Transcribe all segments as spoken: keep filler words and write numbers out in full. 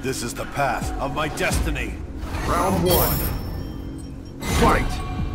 This is the path of my destiny. Round one. Fight!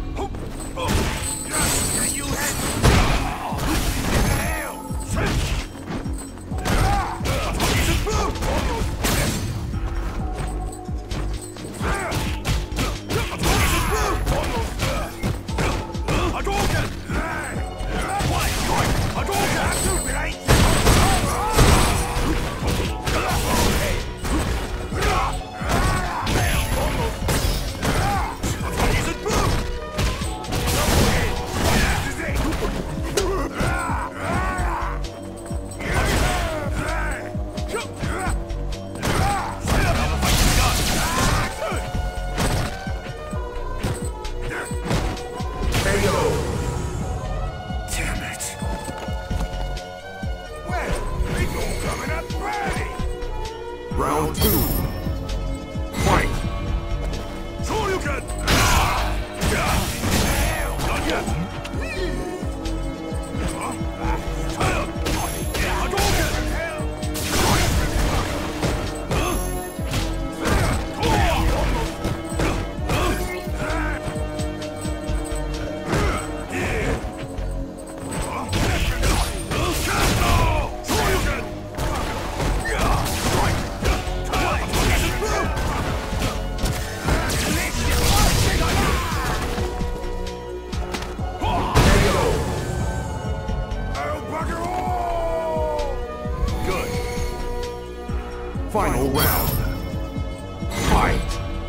Round two. Fight! Shoryuken! Not yet! Final round. Fight!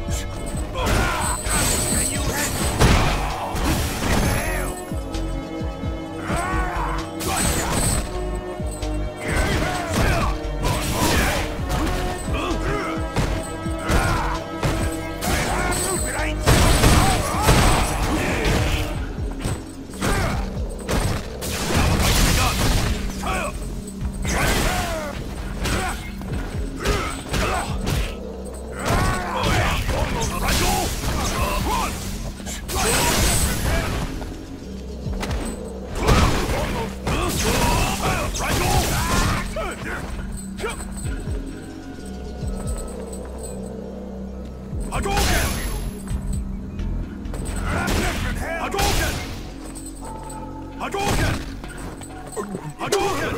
Hadouken! Hadouken! Hadouken! Hadouken!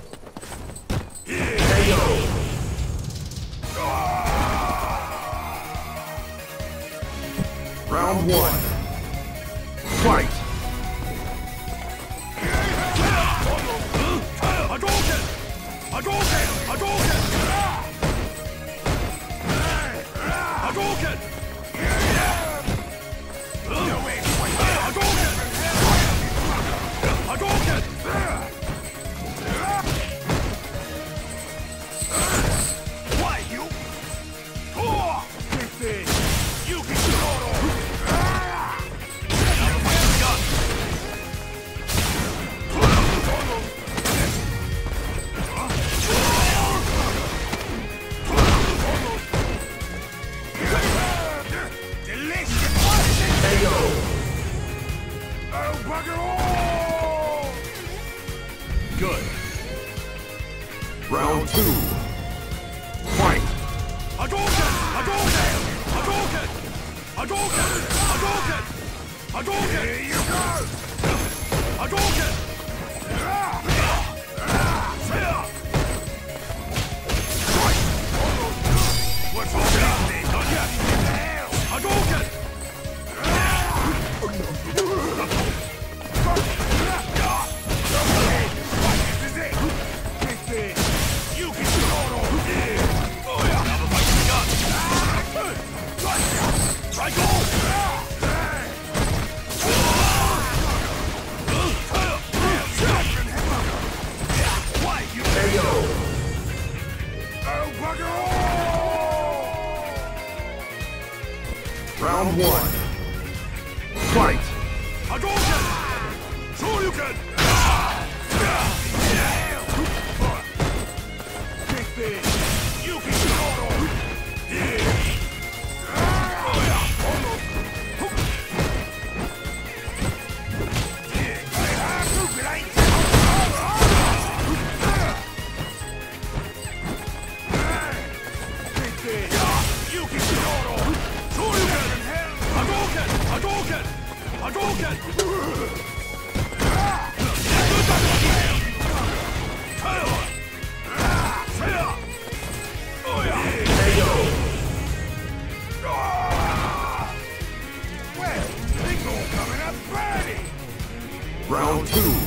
K O! Round one. Fight! Hadouken! Hadouken! Hadouken! Hadouken! Hadouken! Why you? You can Good. Round two. Fight! Hadouken! Hadouken! Hadouken! Hadouken! Hadouken! Hadouken! Here you go! Hadouken! What's wrong with me? Not yet! Hadouken! You can Try go! Why you? K O! Oh, bugger all! Round one. Fight! Hadouken! Shoryuken! You can Hadouken! Round two.